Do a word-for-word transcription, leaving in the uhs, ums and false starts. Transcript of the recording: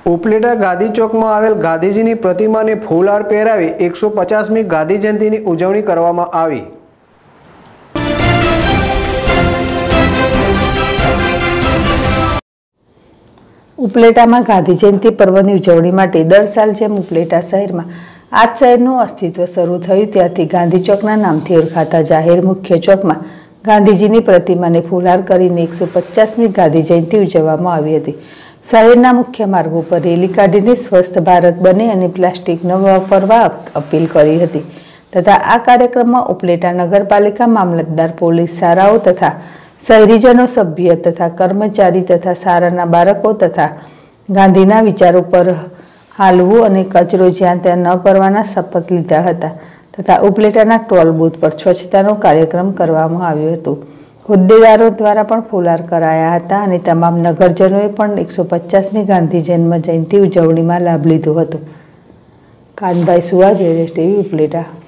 ઉપલેટા ગાંધી ચોકમાં આવેલ ગાંધીજીની પ્રતિમાને ફૂલહાર પહેરાવી એકસો પચાસમી ગાંધી જયંતિની ઉજવણી કરવામાં આવી। ઉપલેટામાં ગાંધી જયંતિ પર્વની ઉજવણી માટે દર સાલ જેમ ઉપલેટા શહેરમાં આજ શહેરનું અસ્તિત્વ શરૂ થયું ત્યારથી ગાંધી ચોકના નામથી ઓળખાતા જાહેર મુખ્ય ચોકમાં ગાંધીજીની પ્રતિમાને ફૂલહાર કરીને એકસો પચાસમી ગાંધી જયંતિ ઉજવવામાં આવી હતી। શહેરના મુખ્ય માર્ગો પર રેલી કાઢીને સ્વસ્થ ભારત બને અને પ્લાસ્ટિક ન વાપરવા અપીલ કરી હતી તથા આ કાર્યક્રમમાં ઉપલેટા નગરપાલિકા, મામલતદાર, પોલીસ, શાળાઓ તથા શહેરીજનો, સભ્ય તથા કર્મચારી તથા શાળાના બાળકો તથા ગાંધીના વિચારો પર હાલવું અને કચરો જ્યાં ત્યાં ન કરવાના શપથ લીધા હતા તથા ઉપલેટાના ટોલ બૂથ પર સ્વચ્છતાનો કાર્યક્રમ કરવામાં આવ્યો હતો। હોદ્દેદારો દ્વારા પણ ફૂલહાર કરાયા હતા અને તમામ નગરજનોએ પણ એકસો પચાસમી ગાંધી જન્મ જયંતિ ઉજવણીમાં લાભ લીધો હતો। કાનભાઈ સુવા, જેએસ ટીવી, ઉપલેટા।